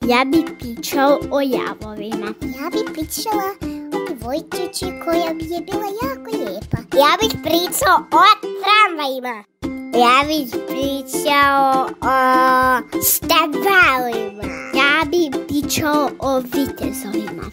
Ja bi pričao o javovima. Ja bi pričala o djevojčići koja bi je bila jako lijepa. Ja bih pričao o tramvajima. Ja bih pričao o stabalima. Ja bi pričao o vitezovima.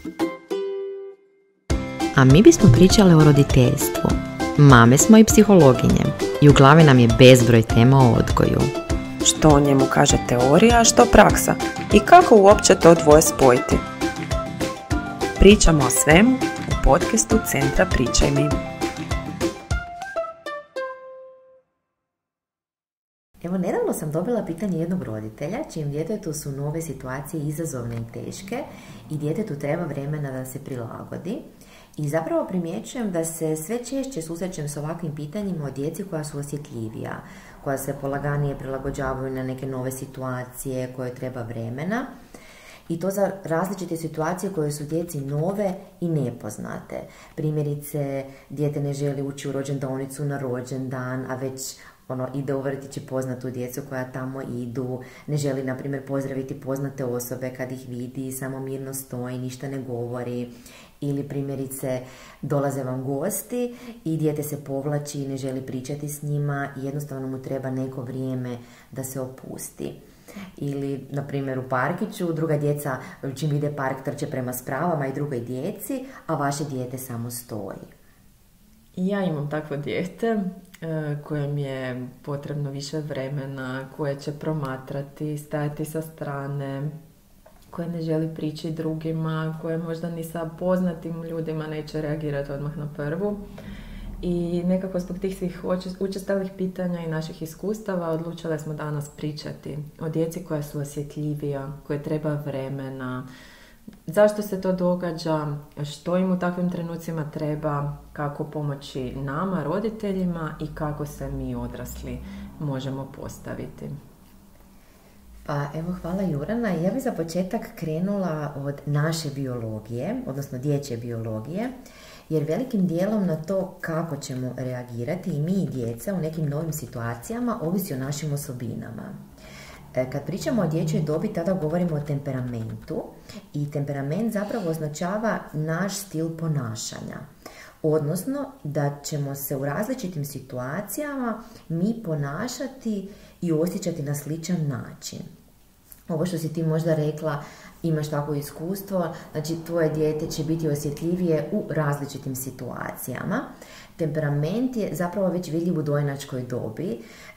A mi bismo pričale o roditeljstvu. Mame smo i psihologinje i u glavi nam je bezbroj tema o odgoju. Što o njemu kaže teorija, a što praksa i kako uopće to dvoje spojiti. Pričamo o svemu u podcastu Centra Pričaj mi. Evo, nedavno sam dobila pitanje jednog roditelja čijem djetetu su nove situacije izazovne i teške i djetetu treba vremena da se prilagodi. I zapravo primjećujem da se sve češće susrećem s ovakvim pitanjima o djeci koja su osjetljivija, koja se polaganije prilagođavaju na neke nove situacije koje treba vremena. I to za različite situacije koje su djeci nove i nepoznate. Primjerice, dijete ne želi ući u rođendaonicu na rođendan, a već ide u vrtić i poznatu djecu koja tamo idu, ne želi, na primjer, pozdraviti poznate osobe kad ih vidi, samo mirno stoji, ništa ne govori. Ili primjerice, dolaze vam gosti i dijete se povlači i ne želi pričati s njima i jednostavno mu treba neko vrijeme da se opusti. Ili, na primjer, u parkiću druga djeca čim vide park trče prema spravama i drugoj djeci, a vaše dijete samo stoji. Ja imam takvo dijete kojem je potrebno više vremena, koje će promatrati, stajati sa strane, koje ne želi prići drugima, koje možda ni sa poznatim ljudima neće reagirati odmah na prvu. I nekako zbog tih svih učestalih pitanja i naših iskustava odlučile smo danas pričati o djeci koja su osjetljivija, koje treba vremena, zašto se to događa, što im u takvim trenucima treba, kako pomoći nama, roditeljima i kako se mi odrasli možemo postaviti. Pa evo, hvala Jurana. Ja bih za početak krenula od naše biologije, odnosno dječje biologije, jer velikim dijelom na to kako ćemo reagirati i mi i djeca u nekim novim situacijama ovisi o našim osobinama. Kad pričamo o dječjoj dobi, tada govorimo o temperamentu i temperament zapravo označava naš stil ponašanja. Odnosno da ćemo se u različitim situacijama mi ponašati i osjećati na sličan način. Ovo što si ti možda rekla, imaš takvo iskustvo, znači tvoje dijete će biti osjetljivije u različitim situacijama. Temperament je zapravo već vidljiv u dojenačkoj dobi.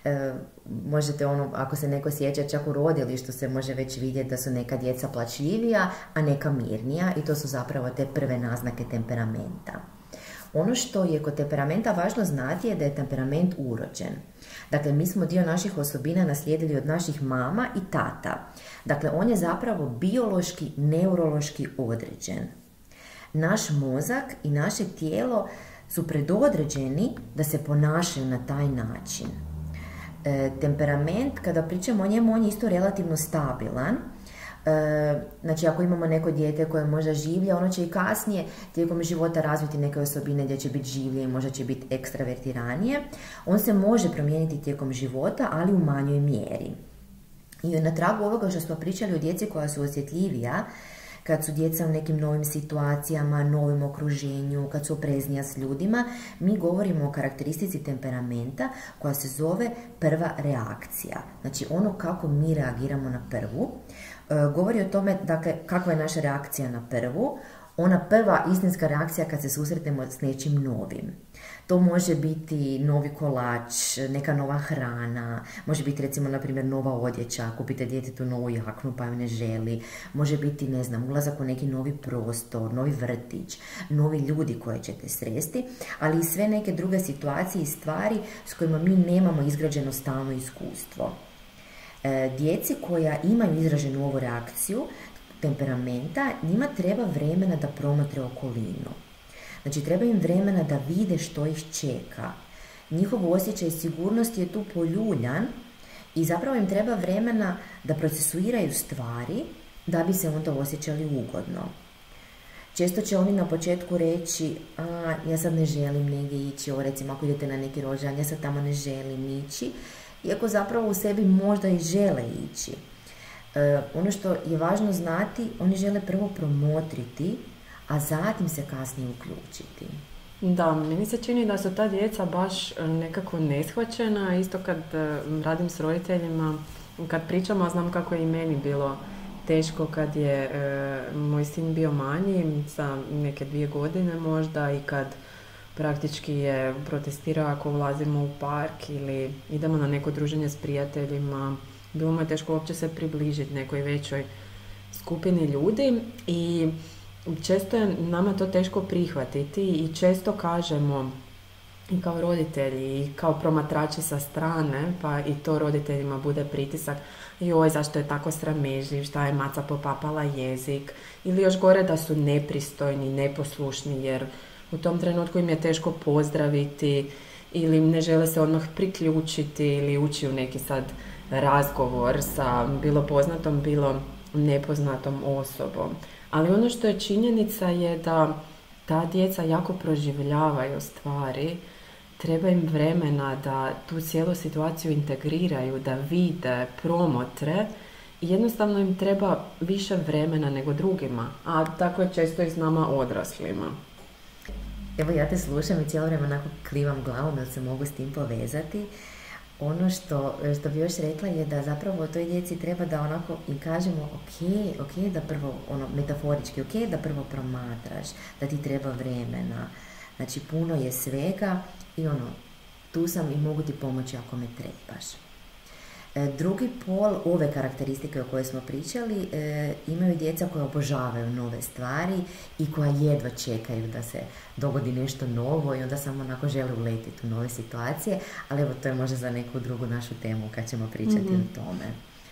Možete ako se neko sjeća, čak u rodilištu se može već vidjeti da su neka djeca plačljivija, a neka mirnija i to su zapravo te prve naznake temperamenta. Ono što je kod temperamenta važno znati je da je temperament urođen. Dakle, mi smo dio naših osobina naslijedili od naših mama i tata. Dakle, on je zapravo biološki, neurološki određen. Naš mozak i naše tijelo su predodređeni da se ponašaju na taj način. Temperament, kada pričamo o njemu, on je isto relativno stabilan. Znači, ako imamo neko dijete koje možda življa, ono će i kasnije tijekom života razviti neke osobine gdje će biti življe i možda će biti ekstravertiranije. On se može promijeniti tijekom života, ali u manjoj mjeri. I na tragu ovoga što smo pričali o djeci koja su osjetljivija, kad su djeca u nekim novim situacijama, novim okruženju, kad su opreznija s ljudima, mi govorimo o karakteristici temperamenta koja se zove prva reakcija. Znači, ono kako mi reagiramo na prvu. Govori o tome, dakle, kakva je naša reakcija na prvu. Ona prva istinska reakcija kad se susretnemo s nečim novim. To može biti novi kolač, neka nova hrana, može biti recimo, na primjer, nova odjeća, kupite djetetu novu jaknu pa ju ne želi, može biti, ne znam, ulazak u neki novi prostor, novi vrtić, novi ljudi koje ćete sresti, ali i sve neke druge situacije i stvari s kojima mi nemamo izgrađeno stalno iskustvo. Djeci koja imaju izraženu ovu reakciju temperamenta, njima treba vremena da promotre okolinu. Znači, treba im vremena da vide što ih čeka. Njihov osjećaj sigurnosti je tu poljuljan i zapravo im treba vremena da procesuiraju stvari da bi se onda osjećali ugodno. Često će oni na početku reći, ja sad ne želim negdje ići, recimo ako idete na neki rođendan, ja sad tamo ne želim ići, iako zapravo u sebi možda i žele ići. Ono što je važno znati, oni žele prvo promotriti, a zatim se kasnije uključiti. Da, meni se čini da su ta djeca baš nekako neshvaćena, isto kad radim s roditeljima, kad pričamo, znam kako je i meni bilo teško kad je moj sin bio manji, sa neke 2 godine možda, i kad praktički je protestirao ako ulazimo u park ili idemo na neko druženje s prijateljima. Bilo mu je teško uopće se približiti nekoj većoj skupini ljudi i često je nama to teško prihvatiti i često kažemo i kao roditelji i kao promatrači sa strane, pa i to roditeljima bude pritisak, joj, zašto je tako sramežljiv, šta je maca popapala jezik, ili još gore da su nepristojni, neposlušni, jer u tom trenutku im je teško pozdraviti ili ne žele se odmah priključiti ili ući u neki sad razgovor sa bilo poznatom, bilo nepoznatom osobom. Ali ono što je činjenica je da ta djeca jako proživljavaju stvari, treba im vremena da tu cijelu situaciju integriraju, da vide, promotre i jednostavno im treba više vremena nego drugima, a tako je često i s nama odraslima. Evo ja te slušam i cijelo vrijeme onako klivam glavom jer se mogu s tim povezati. Ono što bi još rekla je da zapravo toj djeci treba da onako im kažemo ok, da prvo, metaforički, ok, da prvo promatraš, da ti treba vremena. Znači puno je svega i tu sam i mogu ti pomoći ako me trebaš. Drugi pol ove karakteristike o kojoj smo pričali imaju djeca koja obožavaju nove stvari i koja jedva čekaju da se dogodi nešto novo i onda samo onako žele uletiti u nove situacije, ali evo to je možda za neku drugu našu temu kad ćemo pričati o tome.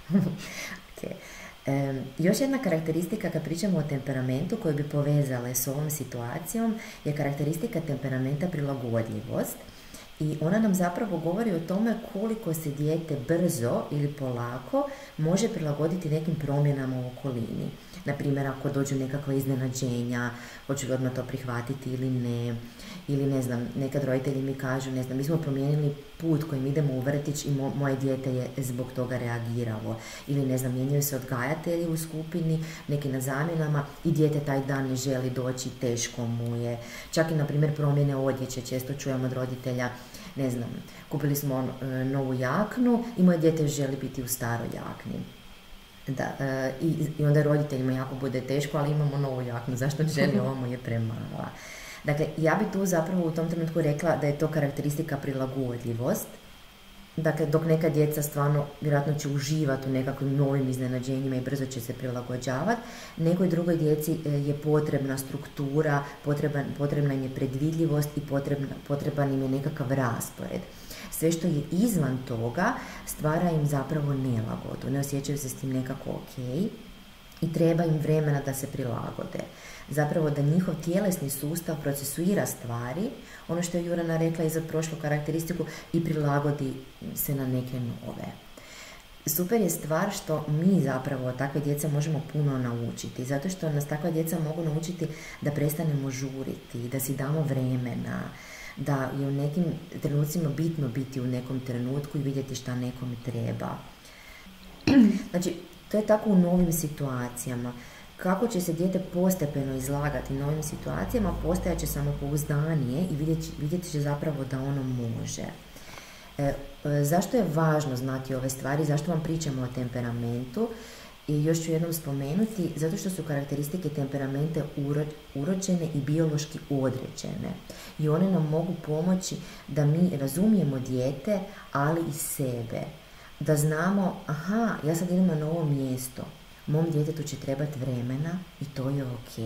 Okay. Još jedna karakteristika kad pričamo o temperamentu koju bi povezale s ovom situacijom je karakteristika temperamenta prilagodljivost. I ona nam zapravo govori o tome koliko se dijete brzo ili polako može prilagoditi nekim promjenama u okolini. Naprimjer, ako dođu nekakva iznenađenja, hoću li odmah to prihvatiti ili ne. Ili ne znam, nekad roditelji mi kažu, ne znam, mi smo promijenili put kojim idemo u vrtić i moje dijete je zbog toga reagiralo. Ili ne znam, mijenjaju se odgajatelji u skupini, neki na zamjenama i dijete taj dan ne želi doći, teško mu je. Čak i na primjer promjene odjeće, često čujemo od roditelja, ne znam, kupili smo novu jaknu i moje dijete želi biti u staroj jakni. Da, i onda roditeljima jako bude teško, ali imamo novu jaknu, zašto ne želi, ovo mu je premala. Dakle, ja bi tu zapravo u tom trenutku rekla da je to karakteristika prilagodljivost. Dakle, dok neka djeca stvarno vjerojatno će uživati u nekakvim novim iznenađenjima i brzo će se prilagođavati, nekoj drugoj djeci je potrebna struktura, potrebna im je predvidljivost i potreban im je nekakav raspored. Sve što je izvan toga stvara im zapravo nelagodu, ne osjećaju se s tim nekako ok i treba im vremena da se prilagode. Zapravo da njihov tjelesni sustav procesuira stvari, ono što je Jurana rekla i za prošlu karakteristiku, i prilagodi se na neke nove. Super je stvar što mi zapravo od takve djece možemo puno naučiti, zato što nas takva djeca mogu naučiti da prestanemo žuriti, da si damo vremena, da je u nekim trenucima bitno biti u nekom trenutku i vidjeti šta nekom treba. Znači, to je tako u novim situacijama. Kako će se dijete postepeno izlagati novim situacijama, postajat će samopouzdanije i vidjeti će zapravo da ono može. Zašto je važno znati ove stvari? Zašto vam pričamo o temperamentu? I još ću jednom spomenuti, zato što su karakteristike temperamente urođene i biološki određene. I one nam mogu pomoći da mi razumijemo dijete, ali i sebe. Da znamo, aha, ja sad idem na novo mjesto, mom djetetu će trebati vremena i to je ok.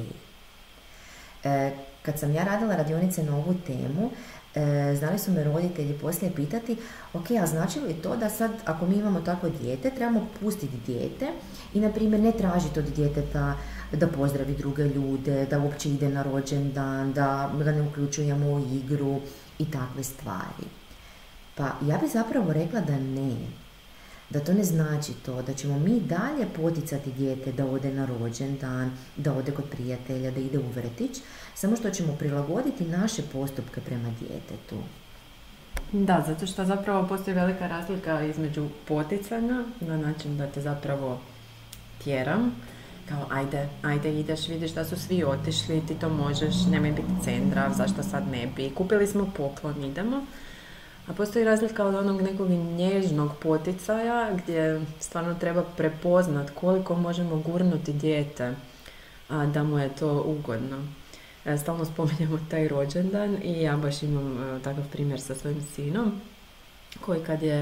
Kad sam ja radila radionice na ovu temu, znali su me roditelji poslije pitati, ok, a znači li to da sad, ako mi imamo takvo dijete, trebamo pustiti dijete i, na primjer, ne tražiti od djeteta da pozdravi druge ljude, da uopće ide na rođendan, da ga ne uključujemo u igru i takve stvari. Pa ja bih zapravo rekla da ne. Da to ne znači to, da ćemo mi dalje poticati dijete da ode na rođendan, da ode kod prijatelja, da ide u vrtić, samo što ćemo prilagoditi naše postupke prema djetetu. Da, zato što zapravo postoji velika razlika između poticanja, na način da te zapravo tjeram. Kao, ajde, ideš, vidiš da su svi otišli, ti to možeš, nemoj biti cendrav, zašto sad ne bi. Kupili smo poklon, idemo. A postoji razlika od onog nekog nježnog poticaja gdje stvarno treba prepoznat koliko možemo gurnuti dijete da mu je to ugodno. Stalno spominjamo taj rođendan i ja baš imam takav primjer sa svojim sinom koji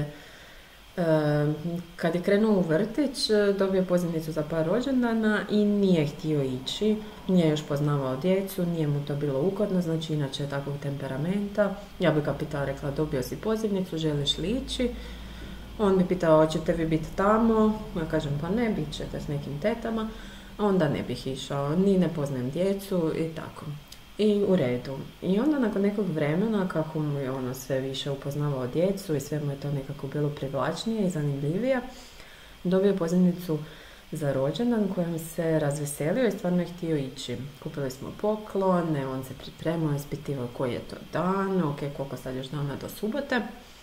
kad je krenuo u vrtić, dobio pozivnicu za par rođendana i nije htio ići, nije još poznavao djecu, nije mu to bilo ugodno, znači inače je takvog temperamenta. Ja bi ga pitala, rekla, dobio si pozivnicu, želiš li ići? On bi pitao, hoćete vi biti tamo? Ja kažem, pa ne, bit ćete s nekim tetama. A onda ne bih išao, ni ne poznajem djecu i tako. I u redu. I onda nakon nekog vremena, kako mu je ono sve više upoznavao djecu i sve mu je to nekako bilo privlačnije i zanimljivije, dobio pozivnicu za rođendan kojom se razveselio i stvarno je htio ići. Kupili smo poklone, on se pripremao, ispitivao koji je to dan, ok, koliko sad još dana do subote.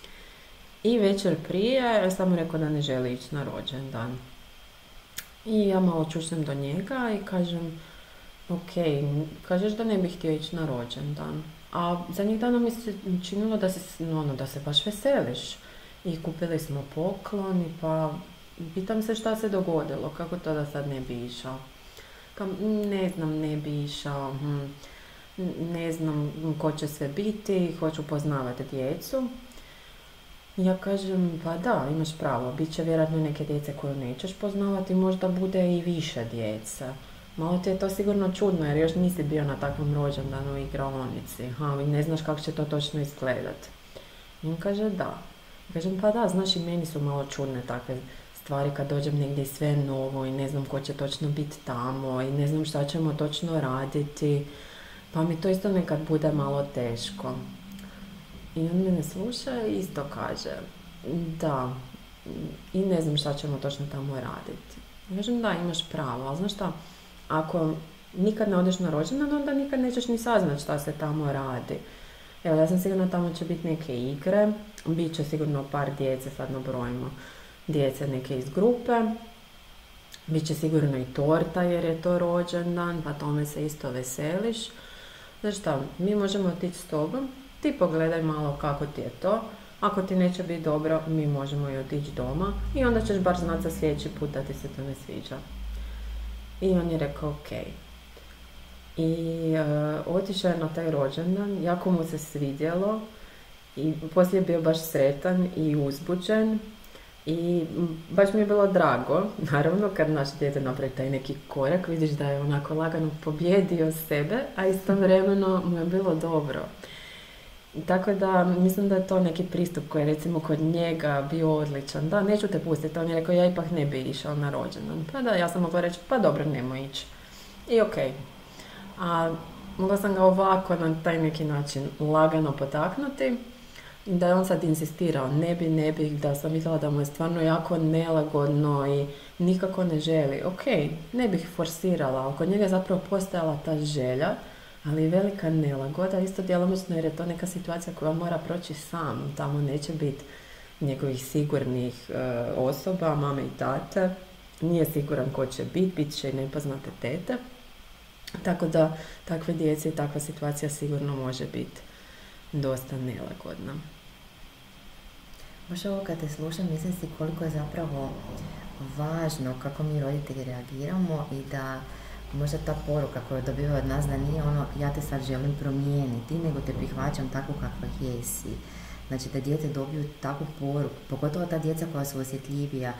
I večer prije sam rekao da ne želi ići na rođendan. I ja malo čušnem do njega i kažem, ok, kažeš da ne bih htio ići na rođendan, a zadnjih dana mi se činilo da se baš veseliš. I kupili smo poklon, pa pitam se šta se dogodilo, kako to da sad ne bi išao. Pa ne znam, ne bi išao, ne znam ko će sve biti, hoću poznavati djecu. Ja kažem, pa da, imaš pravo, bit će vjerojatno neke djece koju nećeš poznavati, možda bude i više djece. Malo ti je to sigurno čudno jer još nisi bio na takvom rođendanu u igraonici. I ne znaš kako će to točno izgledati. I on kaže da. Kažem, pa da, znaš, i meni su malo čudne takve stvari kad dođem negdje i sve novo i ne znam ko će točno biti tamo i ne znam šta ćemo točno raditi. Pa mi to isto nekad bude malo teško. I on mene sluša i isto kaže, da, i ne znam šta ćemo točno tamo raditi. Ja kažem, da, imaš pravo, ali znaš šta, ako nikad ne odeš na rođendan, onda nikad nećeš ni saznat šta se tamo radi. Evo, ja sam sigurna tamo će biti neke igre, bit će sigurno par djece, sad nabrojimo djece neke iz grupe, bit će sigurno i torta jer je to rođendan, pa tome se isto veseliš. Znaš šta, mi možemo otići s tobom, ti pogledaj malo kako ti je to, ako ti neće biti dobro, mi možemo i otići doma i onda ćeš bar znati za sljedeći put da ti se to ne sviđa. I on je rekao ok. I otišao je na taj rođendan, jako mu se svidjelo i poslije je bio baš sretan i uzbuđen i baš mi je bilo drago. Naravno, kad naše dijete napravi taj neki korak, vidiš da je onako lagano pobjedio sebe, a istovremeno mu je bilo dobro. Tako da, mislim da je to neki pristup koji je recimo kod njega bio odličan. Da, neću te pustiti. On je rekao, ja ipak ne bi išao na rođendan. Pa da, ja sam mogla reći, pa dobro, nemoj ići. I okej. A mogla sam ga ovako na taj neki način lagano potaknuti. Da je on sad insistirao, ne bi, da sam vidjela da mu je stvarno jako nelagodno i nikako ne želi. Okej, ne bih forsirala, ali kod njega je zapravo postojala ta želja, ali velika nelagoda, isto djelomično jer je to neka situacija koja mora proći sam. Tamo neće biti njegovih sigurnih osoba, mame i tate. Nije siguran ko će bit će i nepoznate tete. Tako da takve djece i takva situacija sigurno može biti dosta nelagodna. Baš ovo kad te slušam, mislim si koliko je zapravo važno kako mi roditelji reagiramo i da možda ta poruka koju dobivaju od nas da nije ono ja te sad želim promijeniti, nego te prihvaćam tako kakva jesi. Znači da dijete dobiju takvu poruku, pogotovo ta djeca koja su osjetljivija,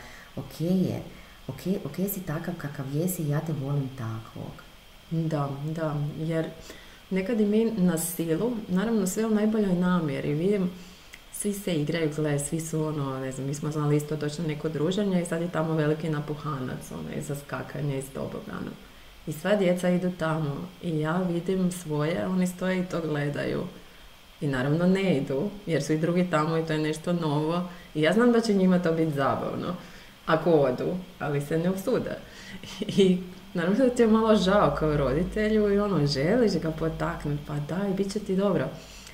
ok si takav kakav jesi, ja te volim takvog. Da, jer nekad i mi na silu, naravno sve u najboljoj namjeri, vidim, svi se igraju, gle, svi su ono, ne znam, mi smo znali isto doći na neko druženje i sad je tamo veliki napuhanac, za skakanje iz tobogana. I sva djeca idu tamo i ja vidim svoje, oni stoje i to gledaju. I naravno ne idu, jer su i drugi tamo i to je nešto novo. I ja znam da će njima to biti zabavno, ako odu, ali se ne usude. I naravno da ti je malo žao kao roditelju i ono, želiš ga potaknuti, pa daj, bit će ti dobro.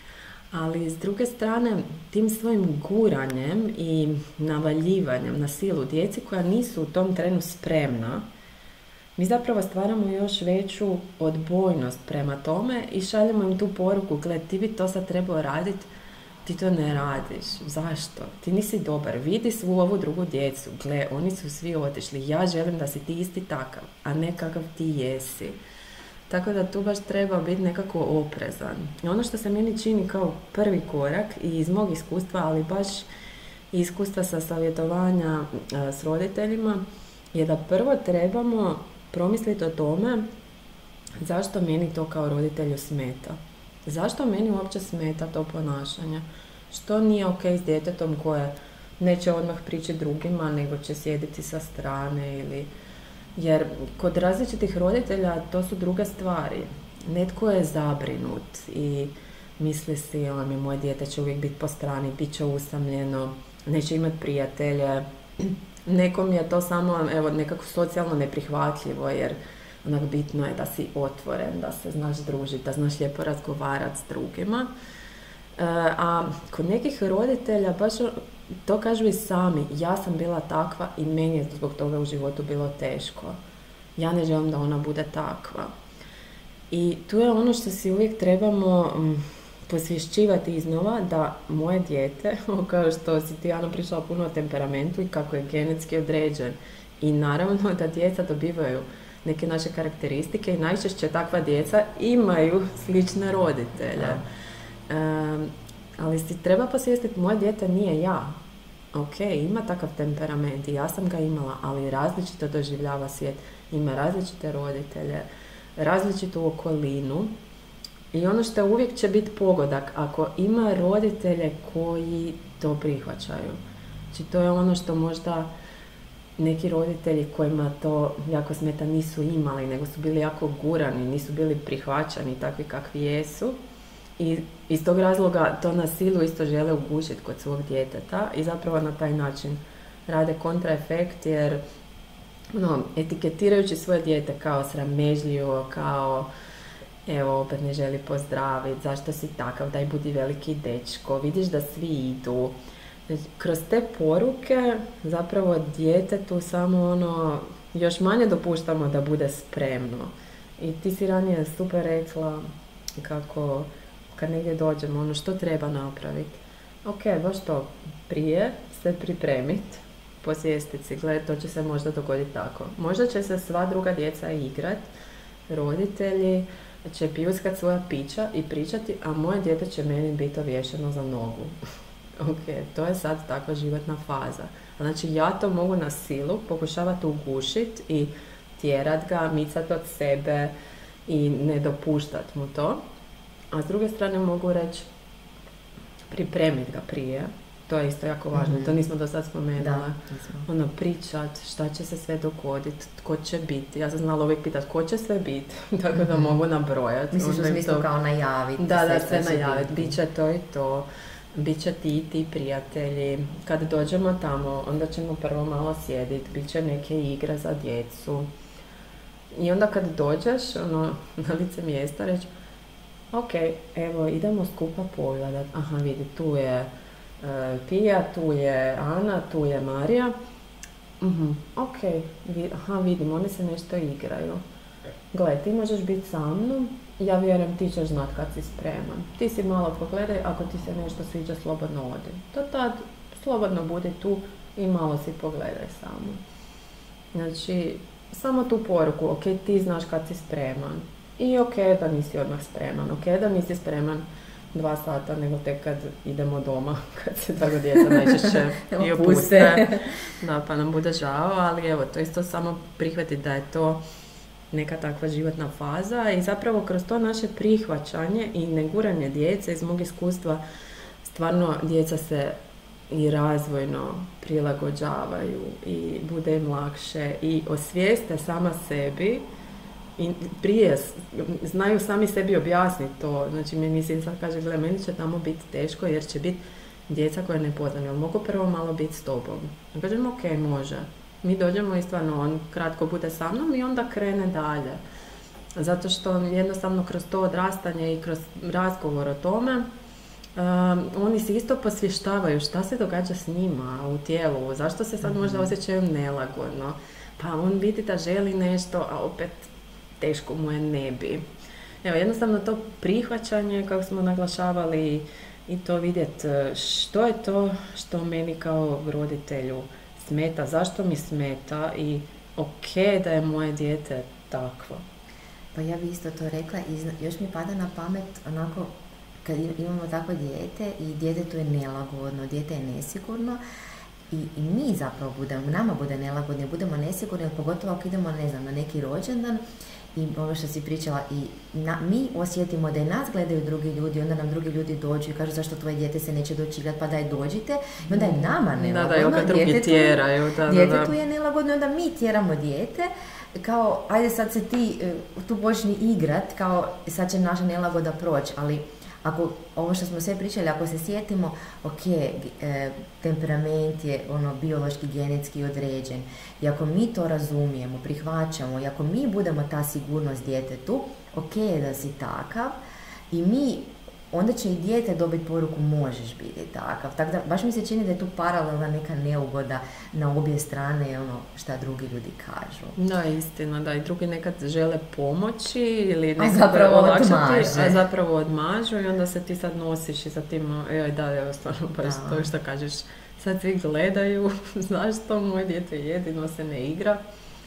Ali s druge strane, tim svojim guranjem i navaljivanjem na silu djeci koja nisu u tom trenu spremna, mi zapravo stvaramo još veću odbojnost prema tome i šaljemo im tu poruku, gle, ti bi to sad trebao raditi, ti to ne radiš. Zašto? Ti nisi dobar. Vidi svu ovu drugu djecu. Gle, oni su svi otišli. Ja želim da si ti isti takav, a ne kakav ti jesi. Tako da tu baš treba biti nekako oprezan. I ono što se meni čini kao prvi korak i iz mog iskustva, ali baš iskustva sa savjetovanja s roditeljima, je da prvo trebamo promisliti o tome zašto meni to kao roditelju smeta. Zašto meni uopće smeta to ponašanje? Što nije ok s djetetom koje neće odmah pričati drugima, nego će sjediti sa strane ili... Jer kod različitih roditelja to su druge stvari. Netko je zabrinut i misli si, moje dijete će uvijek biti po strani, bit će usamljeno, neće imati prijatelje. Nekom je to samo nekako socijalno neprihvatljivo, jer onak bitno je da si otvoren, da se znaš družiti, da znaš lijepo razgovarati s drugima. A kod nekih roditelja baš to kažu i sami, ja sam bila takva i meni je zbog toga u životu bilo teško. Ja ne želim da ona bude takva. I tu je ono što si uvijek trebamo posvješćivati iznova, da moje dijete, kao što si ti, Ana, pričala puno o temperamentu i kako je genetski određen. I naravno da djeca dobivaju neke naše karakteristike i najčešće takva djeca imaju slične roditelje. Ali si treba posvijestiti, moje dijete nije ja. Ok, ima takav temperament i ja sam ga imala, ali različito doživljava svijet. Ima različite roditelje, različitu okolinu. I ono što uvijek će biti pogodak, ako ima roditelje koji to prihvaćaju. Znači to je ono što možda neki roditelji kojima to jako smeta nisu imali, nego su bili jako gurani, nisu bili prihvaćani takvi kakvi jesu. I iz tog razloga to na silu isto žele ugušiti kod svog djeteta i zapravo na taj način rade kontraefekt, jer etiketirajući svoje dijete kao sramežljivo, kao evo opet ne želi pozdraviti, zašto si takav, daj budi veliki dečko, vidiš da svi idu. Kroz te poruke zapravo djetetu samo još manje dopuštamo da bude spremno. I ti si ranije super rekla kako kad negdje dođemo, što treba napraviti. Ok, baš to, prije se pripremiti, posvijestiti si, gledaj, to će se možda dogoditi tako. Možda će se sva druga djeca igrat, roditelji će pljuskat svoja pića i pričati, a moje dijete će meni biti ovješeno za nogu. Ok, to je sad takva životna faza. Znači, ja to mogu na silu pokušavati ugušiti i tjerat ga, micat od sebe i ne dopuštat mu to. A s druge strane mogu reći, pripremiti ga prije. To je isto jako važno. To nismo do sad spomenuli. Pričat šta će se sve dogoditi, tko će biti. Ja sam znala uvijek pitati ko će sve biti, tako da mogu nabrojati. Misliš u smislu kao najaviti? Da, sve najaviti. Biće to i to. Biće ti i ti prijatelji. Kad dođemo tamo, onda ćemo prvo malo sjediti. Biće neke igre za djecu. I onda kad dođeš na lice mjesta reći, ok, evo, idemo skupa pogledat. Aha, vidi, tu je Pija, tu je Ana, tu je Marija. Ok, vidim, oni se nešto igraju. Gle, ti možeš biti sa mnom, ja vjerujem ti ćeš znat kad si spreman. Ti si malo pogledaj, ako ti se nešto sviđa, slobodno odi. To tad, slobodno budi tu i malo si pogledaj samo. Znači, samo tu poruku, ok, ti znaš kad si spreman. I ok da nisi odmah spreman, ok da nisi spreman 2 sata, nego tek kad idemo doma, kad se tako djeca najčešće i opuste. Da, pa nam bude žao, ali evo, to isto samo prihvatiti da je to neka takva životna faza i zapravo kroz to naše prihvaćanje i neguranje djece, iz mog iskustva, stvarno djeca se i razvojno prilagođavaju i bude im lakše i osvijeste sama sebi i prije znaju sami sebi objasniti to. Znači, meni sin sad kaže, gle, meni će tamo biti teško jer će biti djeca koje ne poznam, jel mogu prvo malo biti s tobom? I kažem, ok, može. Mi dođemo i stvarno on kratko bude sa mnom i onda krene dalje. Zato što jednostavno kroz to odrastanje i kroz razgovor o tome oni se isto posvještavaju šta se događa s njima u tijelu, zašto se sad možda osjećaju nelagodno. Pa on vidi da želi nešto, a opet teško mu je ne bi. Evo, jednostavno to prihvaćanje, kako smo naglašavali, i to vidjeti što je to što meni kao roditelju smeta, zašto mi smeta i ok da je moje dijete takvo. Pa ja bi isto to rekla i još mi pada na pamet onako kad imamo takvo dijete i djetetu je nelagodno, dijete je nesigurno i mi zapravo nama bude nelagodno, budemo nesigurni, pogotovo ako idemo, ne znam, na neki rođendan i ono što si pričala i mi osjetimo da i nas gledaju drugi ljudi, onda nam drugi ljudi dođu i kažu zašto tvoje dijete se neće doći igrati, pa daj dođite i onda je nama nelagodno, djetetu je nelagodno, onda mi tjeramo dijete kao ajde sad se ti tu počni igrat, kao sad će naša nelagoda proći, ali ako ovo što smo sve pričali, ako se sjetimo, ok, temperament je biološki, genetski određen i ako mi to razumijemo, prihvaćamo i ako mi budemo ta sigurnost djetetu, ok da si takav i onda će i dijete dobiti poruku možeš biti takav. Tako da baš mi se čini da je tu paralelna neka neugoda na obje strane šta drugi ljudi kažu. Da, istina, da i drugi nekad žele pomoći ili nekad olakšati, a zapravo odmažu i onda se ti sad nosiš i sa tim, stvarno baš to što kažeš, sad svi gledaju, zašto moje dijete jedino se ne igra,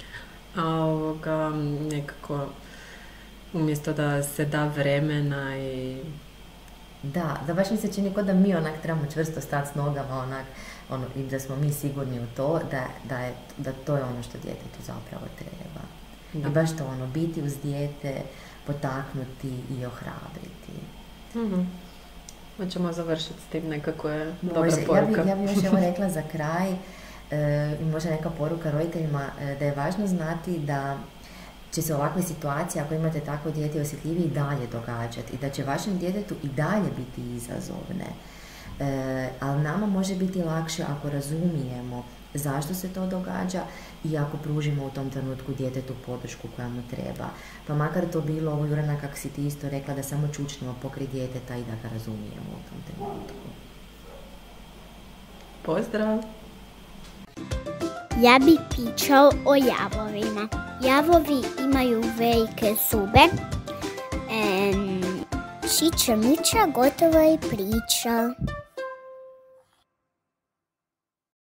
a nekako umjesto da se da vremena i Da, baš mi se čini kao da mi trebamo čvrsto stati s nogama i da smo mi sigurni u to, da to je ono što djetetu zapravo treba. Da. I baš to biti uz dijete, potaknuti i ohrabriti. Hoćemo završiti s tim, nekako je dobra poruka. Ja bi još rekla za kraj, možda neka poruka roditeljima, da je važno znati da će se ovakve situacije, ako imate takvo dijete osjetljivi, i dalje događati i da će vašem djetetu i dalje biti izazovne. Ali nama može biti lakše ako razumijemo zašto se to događa i ako pružimo u tom trenutku djetetu podršku koja mu treba. Pa makar to bilo ovo, Jurana, kako si ti isto rekla, da samo čučnemo pokraj djeteta i da ga razumijemo u tom trenutku. Pozdrav! Ja bi pričao o javovima. Javovi imaju velike zube. Šića mića, gotova je priča.